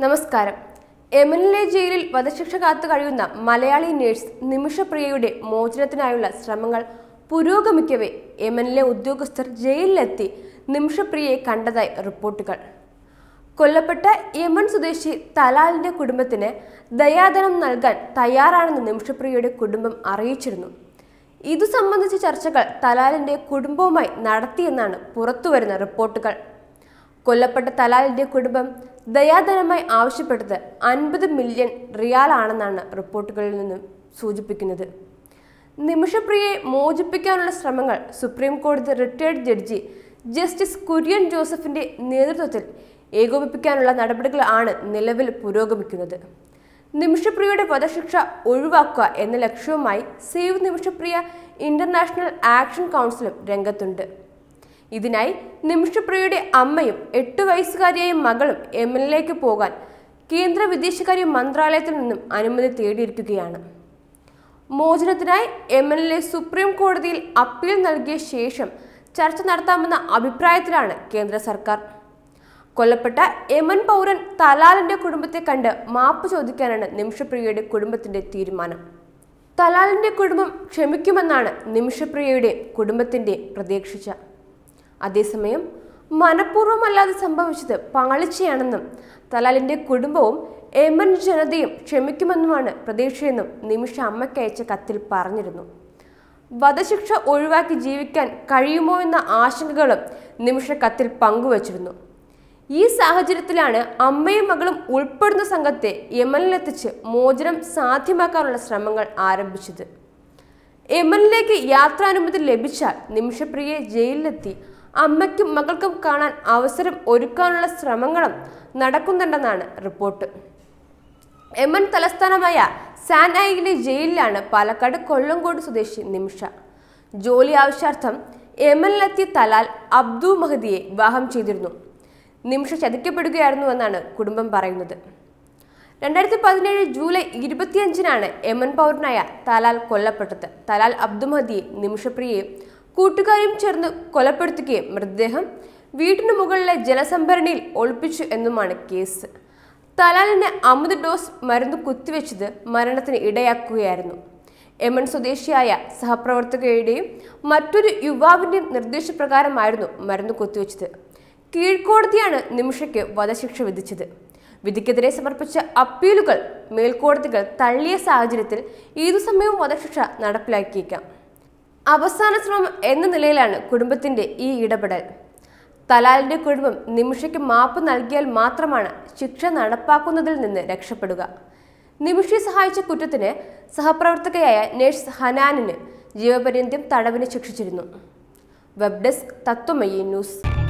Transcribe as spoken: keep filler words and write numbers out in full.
നമസ്കാരം. യമനിലെ ജയിലിൽ വധശിക്ഷ കാത്തു കഴിയുന്ന മലയാളി നഴ്സ് നിമിഷപ്രിയയുടെ മോചനത്തിനായുള്ള ശ്രമങ്ങൾ പുരോഗമിക്കവേ യമനിലെ ഉദ്യോഗസ്ഥർ ജയിലിലെത്തി നിമിഷപ്രിയയെ കണ്ടതായി റിപ്പോർട്ടുകൾ. കൊല്ലപ്പെട്ട യമൻ സ്വദേശി തലാലിന്റെ കുടുംബത്തിന് ദയാധനം നൽകാൻ തയ്യാറാണെന്ന് നിമിഷപ്രിയയുടെ കുടുംബം അറിയിച്ചിരുന്നു. ഇതു സംബന്ധിച്ച ചർച്ചകൾ തലാലിന്റെ കുടുംബവുമായി നടത്തിയെന്നാണ് പുറത്തുവരുന്ന റിപ്പോർട്ടുകൾ. കൊല്ലപ്പെട്ട തലാലിന്റെ കുടുംബം ദയാധനമായി ആവശ്യപ്പെട്ടത് അൻപത് മില്യൺ റിയാലാണെന്നാണ് റിപ്പോർട്ടുകളിൽ നിന്ന് സൂചിപ്പിക്കുന്നത്. നിമിഷപ്രിയയെ മോചിപ്പിക്കാനുള്ള ശ്രമങ്ങൾ സുപ്രീം കോടതി റിട്ടയർഡ് ജഡ്ജി ജസ്റ്റിസ് കുര്യൻ ജോസഫിന്റെ നേതൃത്വത്തിൽ ഏകോപിപ്പിക്കാനുള്ള നടപടികളാണ് നിലവിൽ പുരോഗമിക്കുന്നത്. നിമിഷപ്രിയയുടെ വധശിക്ഷ ഒഴിവാക്കുക എന്ന ലക്ഷ്യവുമായി സേവ് നിമിഷപ്രിയ ഇന്റർനാഷണൽ ആക്ഷൻ കൗൺസിലും രംഗത്തുണ്ട്. ഇതിനായി നിമിഷപ്രിയയുടെ അമ്മയും എട്ടു വയസ്സുകാരിയായ മകളും യമനിലേക്ക് പോകാൻ കേന്ദ്ര വിദേശകാര്യ മന്ത്രാലയത്തിൽ നിന്നും അനുമതി തേടിയിരിക്കുകയാണ്. മോചനത്തിനായി യമനിലെ സുപ്രീം കോടതിയിൽ അപ്പീൽ നൽകിയ ശേഷം ചർച്ച നടത്താമെന്ന അഭിപ്രായത്തിലാണ് കേന്ദ്ര സർക്കാർ. കൊല്ലപ്പെട്ട യമൻ പൗരൻ തലാലിന്റെ കുടുംബത്തെ കണ്ട് മാപ്പ് ചോദിക്കാനാണ് നിമിഷപ്രിയയുടെ കുടുംബത്തിന്റെ തീരുമാനം. തലാലിന്റെ കുടുംബം ക്ഷമിക്കുമെന്നാണ് നിമിഷപ്രിയയുടെ കുടുംബത്തിന്റെ പ്രതീക്ഷിച്ച. അതേസമയം മനഃപൂർവ്വമല്ലാതെ സംഭവിച്ചത് പാളിച്ചയാണെന്നും തലാലിന്റെ കുടുംബവും യമൻ ജനതയും ക്ഷമിക്കുമെന്നുമാണ് പ്രതീക്ഷയെന്നും നിമിഷ അമ്മയ്ക്കയച്ച കത്തിൽ പറഞ്ഞിരുന്നു. വധശിക്ഷ ഒഴിവാക്കി ജീവിക്കാൻ കഴിയുമോ എന്ന ആശങ്കകളും നിമിഷ കത്തിൽ പങ്കുവച്ചിരുന്നു. ഈ സാഹചര്യത്തിലാണ് അമ്മയും മകളും ഉൾപ്പെടുന്ന സംഘത്തെ യമനിലെത്തിച്ച് മോചനം സാധ്യമാക്കാനുള്ള ശ്രമങ്ങൾ ആരംഭിച്ചത്. യമനിലേക്ക് യാത്രാനുമതി ലഭിച്ചാൽ നിമിഷപ്രിയയെ ജയിലിലെത്തി അമ്മയ്ക്കും മകൾക്കും കാണാൻ അവസരം ഒരുക്കാനുള്ള ശ്രമങ്ങളും നടക്കുന്നുണ്ടെന്നാണ് റിപ്പോർട്ട്. യമൻ തലസ്ഥാനമായ സാൻആയിലെ ജയിലിലാണ് പാലക്കാട് കൊല്ലങ്കോട് സ്വദേശി നിമിഷ. ജോലി ആവശ്യാർത്ഥം യമനിലെത്തിയ തലാൽ അബ്ദു മഹദിയെ വിവാഹം ചെയ്തിരുന്നു. നിമിഷ ചതിക്കപ്പെടുകയായിരുന്നുവെന്നാണ് കുടുംബം പറയുന്നത്. രണ്ടായിരത്തി പതിനേഴ് ജൂലൈ ഇരുപത്തിയഞ്ചിനാണ് യമൻ പൗരനായ തലാൽ കൊല്ലപ്പെട്ടത്. തലാൽ അബ്ദു മഹദിയെ നിമിഷപ്രിയയെ കൂട്ടുകാരും ചേർന്ന് കൊലപ്പെടുത്തുകയും മൃതദേഹം വീട്ടിന് മുകളിലെ ജലസംഭരണിയിൽ ഒളിപ്പിച്ചു എന്നുമാണ് കേസ്. തലാലിന് അമിത ഡോസ് മരുന്ന് കുത്തിവെച്ചത് മരണത്തിന് ഇടയാക്കുകയായിരുന്നു. യമൻ സ്വദേശിയായ സഹപ്രവർത്തകയുടെയും മറ്റൊരു യുവാവിന്റെയും നിർദ്ദേശപ്രകാരമായിരുന്നു മരുന്ന് കുത്തിവെച്ചത്. കീഴ്ക്കോടതിയാണ് നിമിഷയ്ക്ക് വധശിക്ഷ വിധിച്ചത്. വിധിക്കെതിരെ സമർപ്പിച്ച അപ്പീലുകൾ മേൽക്കോടതികൾ തള്ളിയ സാഹചര്യത്തിൽ ഏതു സമയവും വധശിക്ഷ നടപ്പിലാക്കിയേക്കാം. അവസാന ശ്രമം എന്ന നിലയിലാണ് കുടുംബത്തിന്റെ ഈ ഇടപെടൽ. തലാലിന്റെ കുടുംബം നിമിഷയ്ക്ക് മാപ്പ് നൽകിയാൽ മാത്രമാണ് ശിക്ഷ നടപ്പാക്കുന്നതിൽ നിന്ന് രക്ഷപ്പെടുക. നിമിഷയെ സഹായിച്ച കുറ്റത്തിന് സഹപ്രവർത്തകയായ നഴ്സ് ഹനാനിന് ജീവപര്യന്തം തടവിന് ശിക്ഷിച്ചിരുന്നു. Web desk Tathvamayi news.